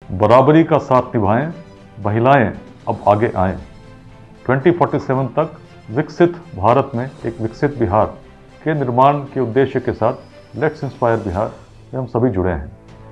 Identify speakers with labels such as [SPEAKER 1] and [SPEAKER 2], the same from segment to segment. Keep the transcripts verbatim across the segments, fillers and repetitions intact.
[SPEAKER 1] बराबरी का साथ निभाएं, महिलाएं अब आगे आएं। दो हज़ार सैंतालीस तक विकसित भारत में एक विकसित बिहार के निर्माण के उद्देश्य के साथ लेट्स इंस्पायर बिहार में हम सभी जुड़े हैं।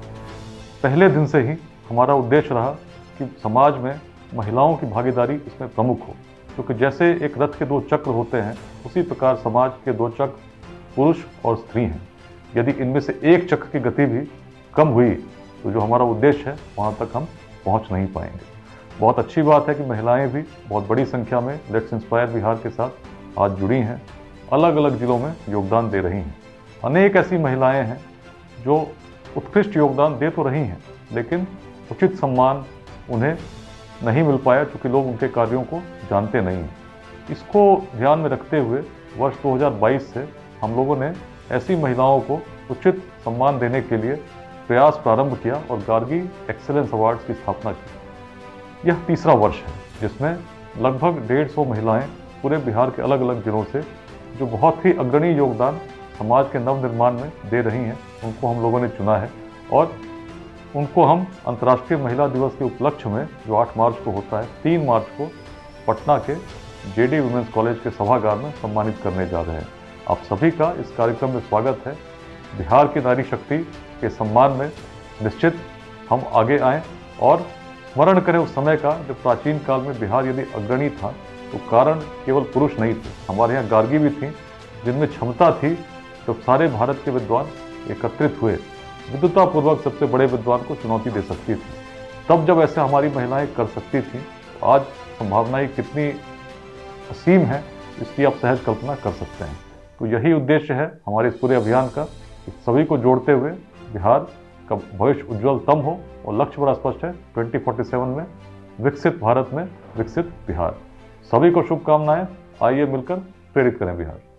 [SPEAKER 1] पहले दिन से ही हमारा उद्देश्य रहा कि समाज में महिलाओं की भागीदारी इसमें प्रमुख हो, क्योंकि जैसे एक रथ के दो चक्र होते हैं उसी प्रकार समाज के दो चक्र पुरुष और स्त्री हैं। यदि इनमें से एक चक्र की गति भी कम हुई तो जो हमारा उद्देश्य है वहाँ तक हम पहुँच नहीं पाएंगे। बहुत अच्छी बात है कि महिलाएं भी बहुत बड़ी संख्या में लेट्स इंस्पायर बिहार के साथ आज जुड़ी हैं, अलग अलग जिलों में योगदान दे रही हैं। अनेक ऐसी महिलाएं हैं जो उत्कृष्ट योगदान दे तो रही हैं, लेकिन उचित सम्मान उन्हें नहीं मिल पाया क्योंकि लोग उनके कार्यों को जानते नहीं हैं। इसको ध्यान में रखते हुए वर्ष दो हज़ार बाईस से हम लोगों ने ऐसी महिलाओं को उचित सम्मान देने के लिए प्रयास प्रारंभ किया और गार्गी एक्सेलेंस अवार्ड्स की स्थापना की। यह तीसरा वर्ष है जिसमें लगभग डेढ़ सौ महिलाएं पूरे बिहार के अलग अलग जिलों से जो बहुत ही अग्रणी योगदान समाज के नवनिर्माण में दे रही हैं, उनको हम लोगों ने चुना है और उनको हम अंतर्राष्ट्रीय महिला दिवस के उपलक्ष्य में जो आठ मार्च को होता है, तीन मार्च को पटना के जेडी वुमेन्स कॉलेज के सभागार में सम्मानित करने जा रहे हैं। आप सभी का इस कार्यक्रम में स्वागत है। बिहार की नारी शक्ति के सम्मान में निश्चित हम आगे आएं और स्मरण करें उस समय का जब प्राचीन काल में बिहार यदि अग्रणी था तो कारण केवल पुरुष नहीं थे, हमारे यहाँ गार्गी भी थी जिनमें क्षमता थी। जब सारे भारत के विद्वान एकत्रित हुए, विद्वतापूर्वक सबसे बड़े विद्वान को चुनौती दे सकती थी, तब जब ऐसे हमारी महिलाएं कर सकती थी तो आज संभावनाएं कितनी असीम है इसकी आप सहज कल्पना कर सकते हैं। तो यही उद्देश्य है हमारे इस पूरे अभियान का, सभी को जोड़ते हुए बिहार का भविष्य उज्जवल तम हो और लक्ष्य बड़ा स्पष्ट है दो हज़ार सैंतालीस में विकसित भारत में विकसित बिहार। सभी को शुभकामनाएं। आइए मिलकर प्रेरित करें बिहार।